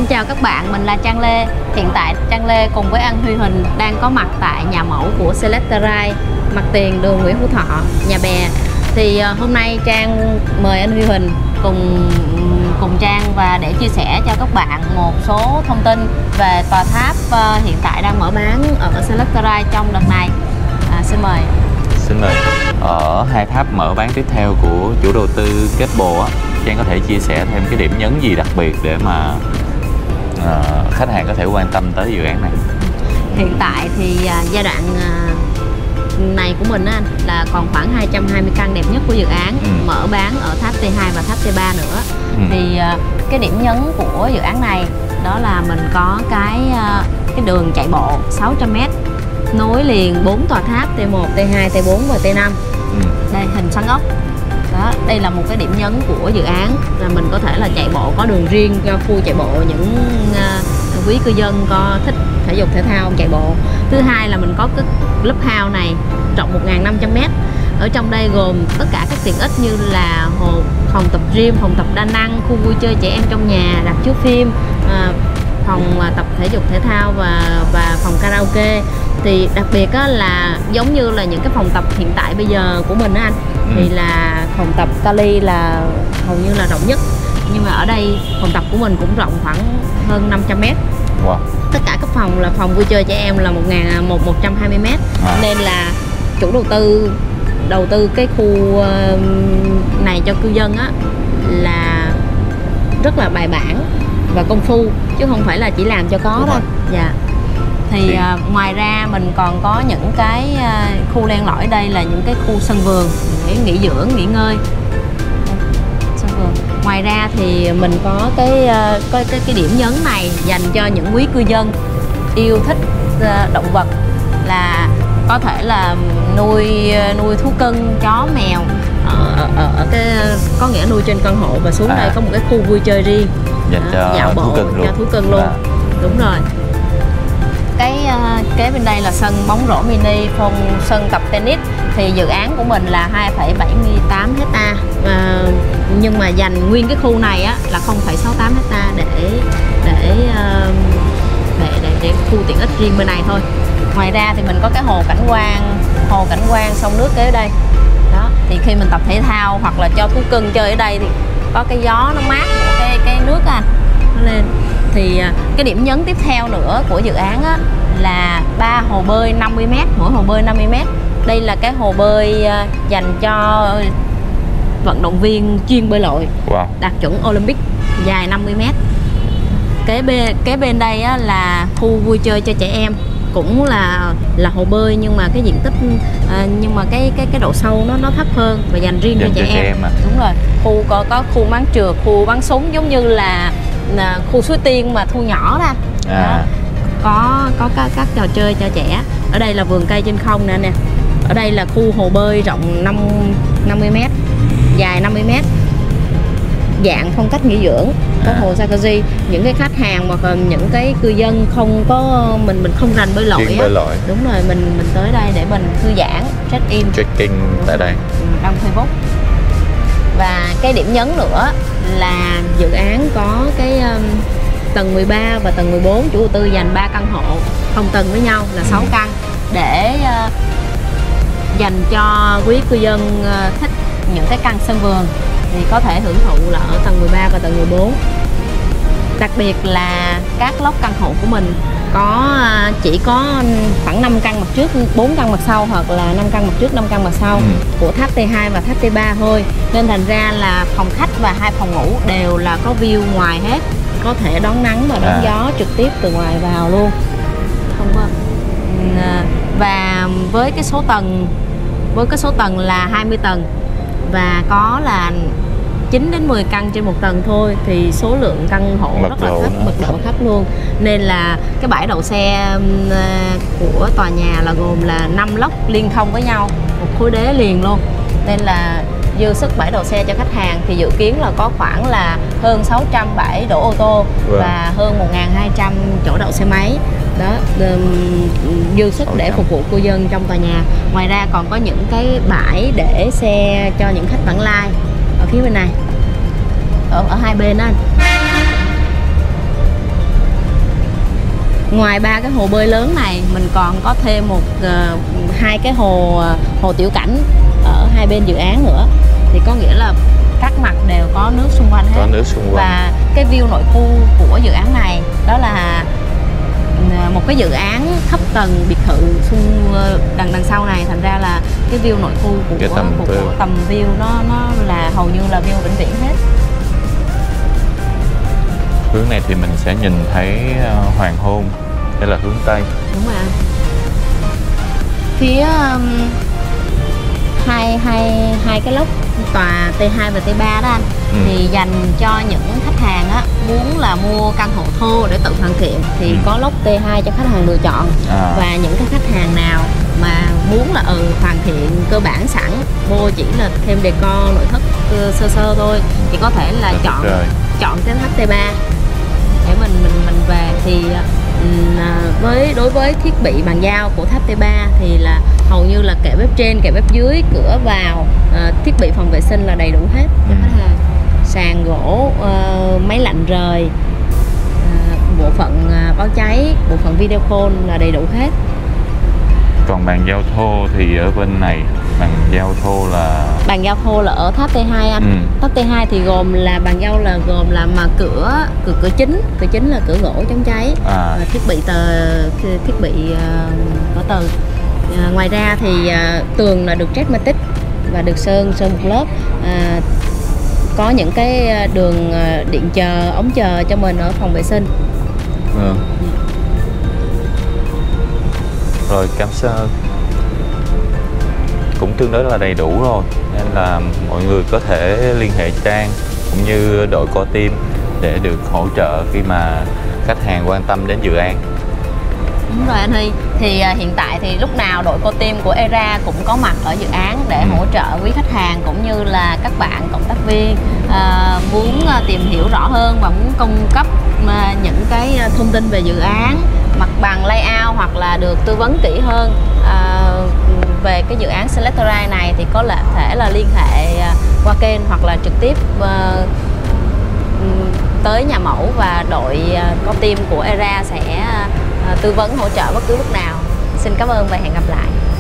Xin chào các bạn, mình là Trang Lê. Hiện tại Trang Lê cùng với anh Huy Huỳnh đang có mặt tại nhà mẫu của Selectorite, mặt tiền đường Nguyễn Hữu Thọ, Nhà Bè. Thì hôm nay Trang mời anh Huy Huỳnh cùng Trang và để chia sẻ cho các bạn một số thông tin về tòa tháp hiện tại đang mở bán ở Selectorite trong đợt này. Xin mời. Xin mời. Ở hai tháp mở bán tiếp theo của chủ đầu tư Keppel á, Trang có thể chia sẻ thêm cái điểm nhấn gì đặc biệt để mà khách hàng có thể quan tâm tới dự án này? Hiện tại thì giai đoạn này của mình anh là còn khoảng 220 căn đẹp nhất của dự án mở bán ở tháp T2 và tháp T3 nữa. Thì cái điểm nhấn của dự án này đó là mình có cái đường chạy bộ 600m nối liền 4 tòa tháp T1, T2, T4 và T5. Đây hình xoắn ốc. Đó, đây là một cái điểm nhấn của dự án là mình có thể là chạy bộ, có đường riêng cho khu chạy bộ những quý cư dân có thích thể dục thể thao chạy bộ. Thứ hai là mình có cái clubhouse này rộng 1.500m. Ở trong đây gồm tất cả các tiện ích như là phòng tập gym, phòng tập đa năng, khu vui chơi trẻ em trong nhà, rạp chiếu phim, phòng tập thể dục thể thao và phòng karaoke. Thì đặc biệt là giống như là những cái phòng tập hiện tại bây giờ của mình á anh, thì là phòng tập Cali là hầu như là rộng nhất, nhưng mà ở đây phòng tập của mình cũng rộng khoảng hơn 500m. Wow. Tất cả các phòng là phòng vui chơi trẻ em là 120m. Nên là chủ đầu tư cái khu này cho cư dân á là rất là bài bản và công phu, chứ không phải là chỉ làm cho có đâu. Dạ. Thì ngoài ra mình còn có những cái khu len lỏi, đây là những cái khu sân vườn để nghỉ dưỡng, nghỉ ngơi. Sân vườn. Ngoài ra thì mình có cái điểm nhấn này dành cho những quý cư dân yêu thích động vật, là có thể là nuôi thú cưng, chó, mèo ở cái có nghĩa nuôi trên căn hộ, và xuống đây có một cái khu vui chơi riêng dành cho dạo bộ cho thú cưng luôn. Đúng rồi. Cái kế bên đây là sân bóng rổ mini, sân tập tennis. Thì dự án của mình là 2,78 hectare, nhưng mà dành nguyên cái khu này á là 0,68 hectare để khu tiện ích riêng bên này thôi. Ngoài ra thì mình có cái hồ cảnh quan sông nước kế ở đây. Đó, thì khi mình tập thể thao hoặc là cho thú cưng chơi ở đây thì có cái gió nó mát, cái nước anh nó lên. Thì cái điểm nhấn tiếp theo nữa của dự án á, là 3 hồ bơi 50m, mỗi hồ bơi 50m. Đây là cái hồ bơi dành cho vận động viên chuyên bơi lội. Wow. Đạt chuẩn Olympic, dài 50m. Kế bên đây á, là khu vui chơi cho trẻ em, cũng là hồ bơi, nhưng mà cái diện tích nhưng mà cái độ sâu nó thấp hơn và dành riêng cho trẻ em. Đúng rồi. Khu có khu bắn trượt, khu bắn súng, giống như là khu Suối Tiên mà thu nhỏ ra. Có các trò chơi cho trẻ. Ở đây là vườn cây trên không nè. Ở đây là khu hồ bơi rộng 50m, dài 50m, dạng phong cách nghỉ dưỡng, có hồ jacuzzi. Những cái khách hàng hoặc là những cái cư dân không có mình không rành bơi lội á, đúng rồi, mình tới đây để mình thư giãn, trekking tại đây. Đăng Facebook. Và cái điểm nhấn nữa là dự án có cái tầng 13 và tầng 14, chủ đầu tư dành 3 căn hộ không tầng với nhau là 6 căn để dành cho quý cư dân thích những cái căn sân vườn thì có thể hưởng thụ là ở tầng 13 và tầng 14. Đặc biệt là các lốc căn hộ của mình chỉ có khoảng 5 căn mặt trước, 4 căn mặt sau, hoặc là 5 căn mặt trước, 5 căn mặt sau của tháp T2 và tháp T3 thôi. Nên thành ra là phòng khách và 2 phòng ngủ đều là có view ngoài hết, có thể đón nắng và đón gió trực tiếp từ ngoài vào luôn. Và với cái số tầng là 20 tầng và có là 9 đến 10 căn trên một tầng thôi, thì số lượng căn hộ rất là thấp, mật độ thấp luôn. Nên là cái bãi đậu xe của tòa nhà là gồm là 5 lốc liên thông với nhau, một khối đế liền luôn. Nên là dư sức bãi đậu xe cho khách hàng, thì dự kiến là có khoảng là hơn 600 bãi đổ ô tô và hơn 1.200 chỗ đậu xe máy. Đó, dư sức để phục vụ cư dân trong tòa nhà. Ngoài ra còn có những cái bãi để xe cho những khách vãng lai ở phía bên này, ở hai bên đó anh. ngoài 3 cái hồ bơi lớn này, mình còn có thêm hai cái hồ tiểu cảnh ở hai bên dự án nữa. Thì có nghĩa là các mặt đều có nước xung quanh hết. Có nước xung quanh. Và cái view nội khu của dự án này đó là một cái dự án thấp tầng biệt thự đằng sau này, thành ra là cái view nội khu của tầm view nó là hầu như là view vĩnh viễn hết. Hướng này thì mình sẽ nhìn thấy hoàng hôn, đây là hướng Tây. Đúng rồi. Phía hai cái lốc tòa T2 và T3 đó anh, thì dành cho những khách hàng á muốn là mua căn hộ thô để tự hoàn thiện thì có lốc T2 cho khách hàng lựa chọn. Và những cái khách hàng nào mà muốn là hoàn thiện cơ bản sẵn, vô chỉ là thêm decor nội thất sơ sơ thôi thì có thể là chọn cái tháp T3 để mình về. Thì đối với thiết bị bàn giao của tháp T3 thì là hầu như là kệ bếp trên, kệ bếp dưới, cửa vào, thiết bị phòng vệ sinh là đầy đủ hết cho khách hàng. Sàn gỗ, máy lạnh rời, bộ phận báo cháy, bộ phận video call là đầy đủ hết. Còn bàn giao thô thì ở bên này, bàn giao thô là ở tháp T2 anh. Tháp T2 thì gồm là mà cửa chính là cửa gỗ chống cháy, thiết bị có tầng. Ngoài ra thì tường là được Tresmatic và được sơn một lớp. Có những cái đường điện chờ, ống chờ cho mình ở phòng vệ sinh. Rồi cám sơ cũng tương đối là đầy đủ rồi, nên là mọi người có thể liên hệ Trang cũng như đội co team để được hỗ trợ khi mà khách hàng quan tâm đến dự án. Đúng rồi anh Huy. Thì hiện tại thì lúc nào đội co team của ERA cũng có mặt ở dự án để hỗ trợ quý khách hàng cũng như là các bạn cộng tác viên muốn tìm hiểu rõ hơn và muốn cung cấp những cái thông tin về dự án, mặt bằng, layout hoặc là được tư vấn kỹ hơn về cái dự án Selectorite này thì có thể là liên hệ qua kênh hoặc là trực tiếp tới nhà mẫu, và đội co team của ERA sẽ tư vấn hỗ trợ bất cứ lúc nào. Xin cảm ơn và hẹn gặp lại.